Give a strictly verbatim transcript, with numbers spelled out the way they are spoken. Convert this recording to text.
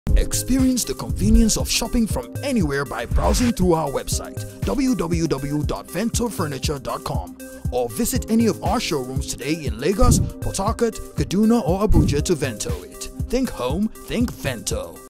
Experience the convenience of shopping from anywhere by browsing through our website w w w dot vento furniture dot com or visit any of our showrooms today in Lagos, Port Harcourt, Kaduna or Abuja to Vento it. Think home, think Vento.